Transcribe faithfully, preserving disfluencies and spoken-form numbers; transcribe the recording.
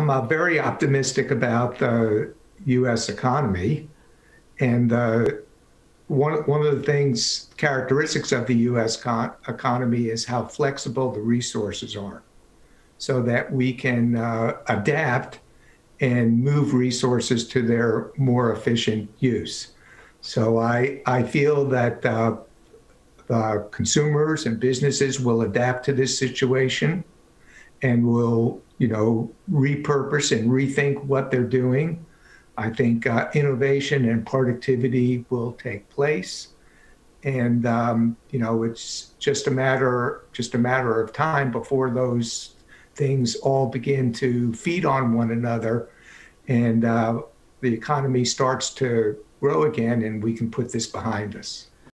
I'm uh, very optimistic about the U S economy. And uh, one, one of the things, characteristics of the U S con- economy is how flexible the resources are so that we can uh, adapt and move resources to their more efficient use. So I, I feel that uh, uh, consumers and businesses will adapt to this situation and will, you know, repurpose and rethink what they're doing. I think uh, innovation and productivity will take place, and um, you know, it's just a matter just a matter of time before those things all begin to feed on one another, and uh, the economy starts to grow again, and we can put this behind us.